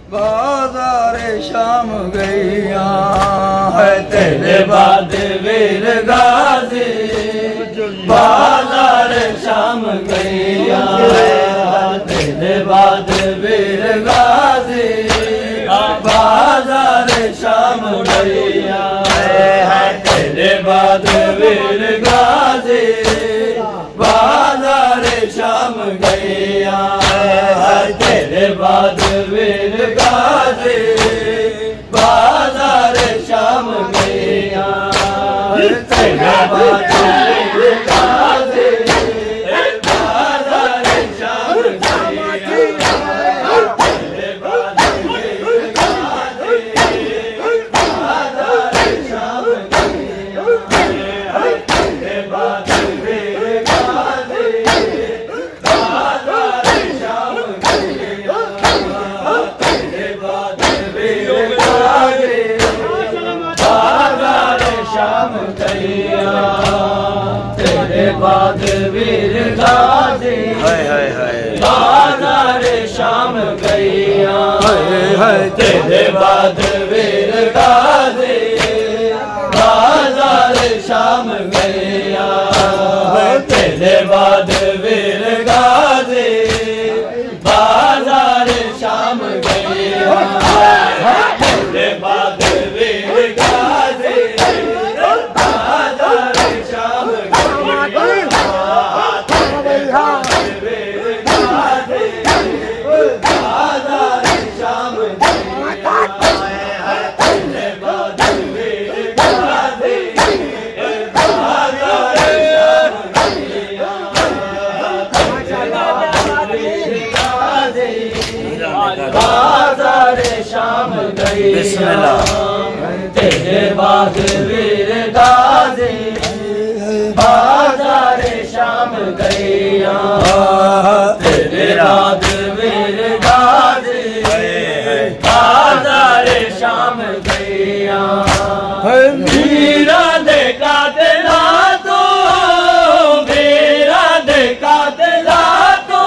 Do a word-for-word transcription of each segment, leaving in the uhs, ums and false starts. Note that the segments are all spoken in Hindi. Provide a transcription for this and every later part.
बाजार शाम गैया है तेरे बाद वीर गाजी, बाजार शाम गैया है तेरे बाद वीर गाजी, बाजार शाम गैया है तेरे बाद वीर गाजी, बाजार शाम गैया है तेरे बाद वीर गाजी, बाजार शाम गैया तेरे बाद वीर गाजी, बाजार शाम गैया तेरे बाद वीर गाजी, बाजार शाम गैया तेरे बाद वीर गाजी, बाजार शाम गैया तेरे बाद वीर गाजी, बाजार शाम गैया तेरे बाद वीर गाजी, बाजार शाम गैया तेरे बाद वीर गाजी, बाजार शाम गैया तेरे बाद वीर गाजी, बाजार शाम गैया तेरे बाद वीर गाजी, बाजार शाम गैया तेरे बाद वीर गाजी, बाजार शाम गैया तेरे बाद वीर गाजी, बाजार शाम गैया बाजार शाम गैया तेरे बाद वीर गाजी, बाजार शाम गैया तेरे बाद वीर गाजी, बाजार शाम गैया वीरा देखा तेरा तो, वीरा देखा तेरा तो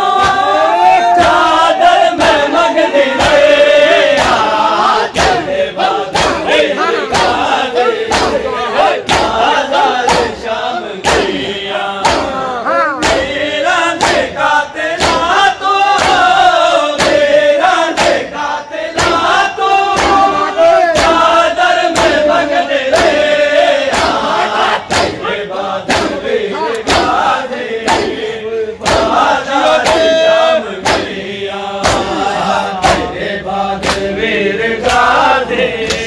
चादर में मगन गया तेरे बाद वीर गाजी, बाजार शाम गैया वीरा देखा तेरा तो, वीरा देखा तेरा तो चादर में मगन गया तेरे बाद वीर गाजी, बाजार शाम गैया तेरे बाद वीर गाजी,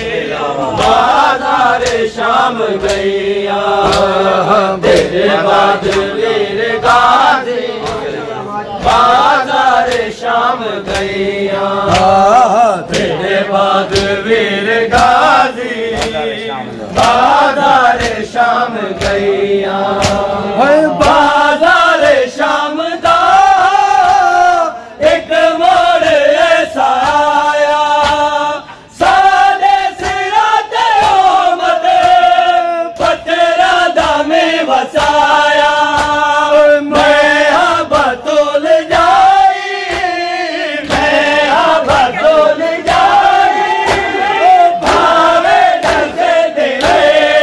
बाजार शाम गैया तेरे बाद वीर गाजी, बाजार शाम गैया तेरे बाद वीर गाजी, बाजार शाम गैया बाजार शाम दा एक मोड़ ऐसा आया, सादे सिरा ते ओमद पत्थरा दा में वसाया, मैं हाँ बतौल जाई, मैं हाँ बतौल जाई, भावे डसे दिले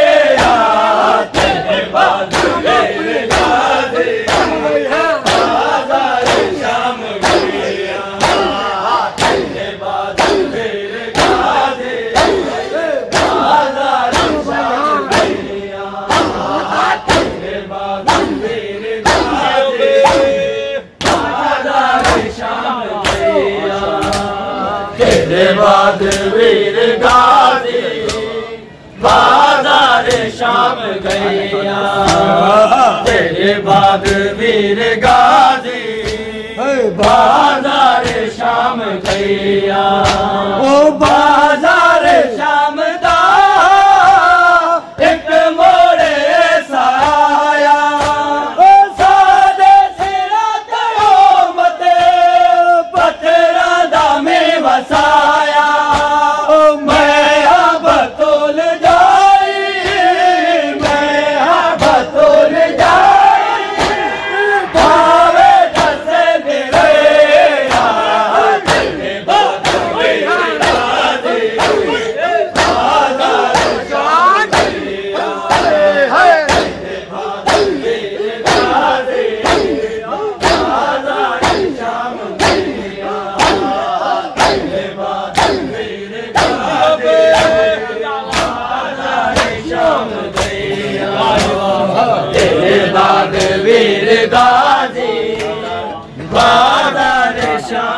तेरे बाद वीर गाजी, बाजार शाम गैया तेरे बाद वीर गाजी, बाजार शाम गैया तेरे बाद वीर गाजी, बाजार शाम गैया तेरे बाद वीर गाजी, बाजार शाम गैया तेरे बाद वीर गाजी, बाजार शाम गैया ओ बाजार शाम दा एक मोड़ ऐसा आया, ओ सादे सिरा ते ओमद पत्थरा दा में वसाया, ओ मैं हाँ बतौल जाई, मैं हाँ बतौल जाई, भावे डसे दिले तेरे बाद वीर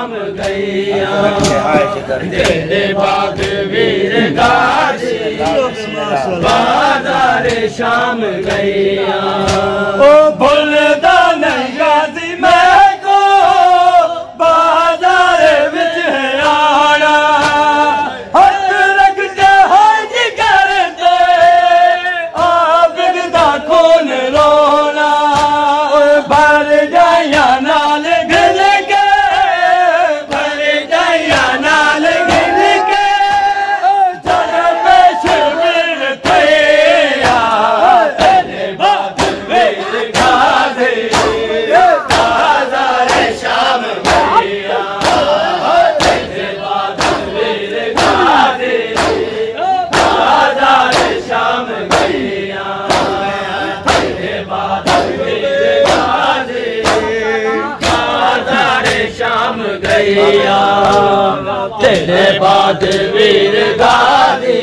शाम गईया तेरे बाद वीर गाजी बाजार शाम गईया ओ भुलदा नहीं गाजी मैं को बाजार विच है आना हथ लगते हज करते आबिदा खून रोना भर जाया नाल घिल के भर जाया नाल घिल के जग पे शिविर थे तेरे बाद वीर गाजी बाजार शाम गईया तेरे बाद वीर गाजी बाजार शाम गईया तेरे बाद वीर गाजी बाजार शाम गईया तेरे बाद वीर गाजी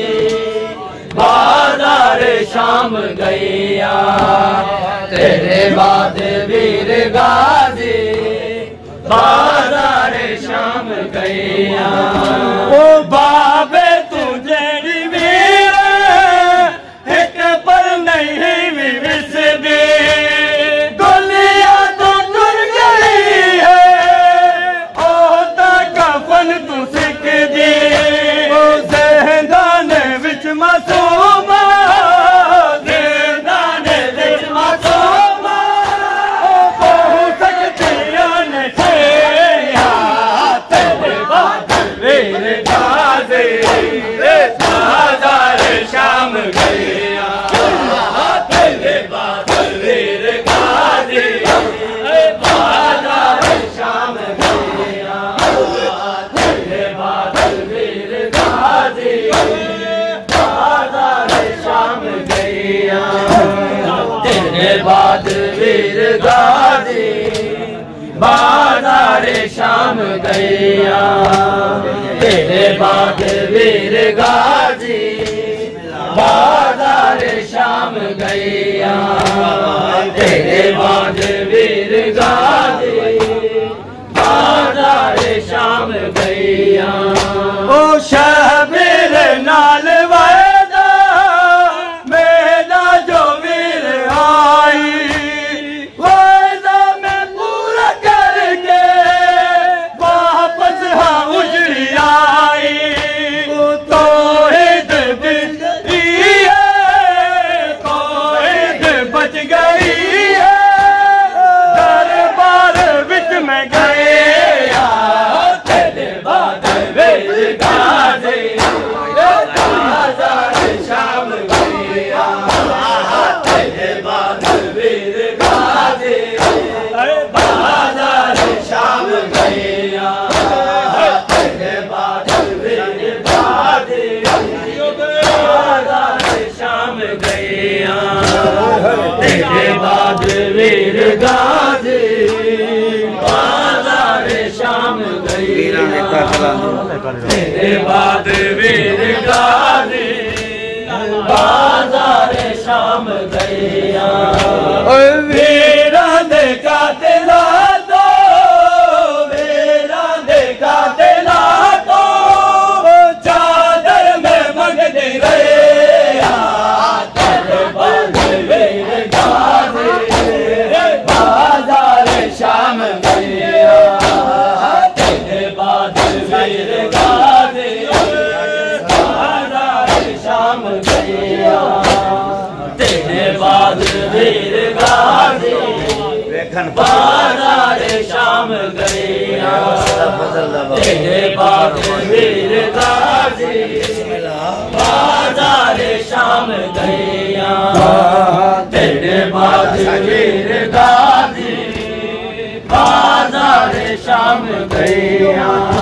बाजार शाम गईया तेरे बाद वीर गाजी बाजार शाम गईया ओ बाबे तू जेड़ी वीर एक पर नहीं भी विसदे दुनिया तो टुर गई है ओ ता कफन तू सिक दे ओ ज़हदान विच मासूमा ज़हदान विच मासूमा ओ बहु सकतियां ने छेया तेरे बाद वीर गाजी बाजार शाम गईया तेरे बाद वीर गाजी बाजार शाम गईया तेरे बाद वीर गाजी बाजार शाम गईया तेरे बाद वीर गाजी बाजार शाम गईया तेरे बाद वीर गाजी बाजार शाम गईया तेरे बाद वीर गाजी बाजार शाम गईया ओ शबीर नाल वायदा मेरा जो वीर आई वायदा में पूरा करके वापस हाँ उजड़ी आई तो हिद बिजली है तो हिद बच गई है दरबार विच में गए तेरे बाद वीर गाजी बाजार शाम गईया तेरे बाद वीर गाजी बाजार शाम गईया तेरे बाद वीर गाजी बाजार शाम गईया तेरे बाद वीर गाजी बाजार शाम गईया तेरे बाद वीर गाजी बाजार शाम गईया वीरा दे कातिला तो वीरा दे कातिला तो चादर में मंगते रहे तेरे बाद वीर गाजी बाजार शाम गईया तेरे बाद वीर गाजी बाजार शाम गईया तेरे बाद वीर गाजी बाजार शाम गईया तेरे बाद वीर गाजी बाजार शाम गईया तेरे बाद वीर गाजी बाजार शाम गईया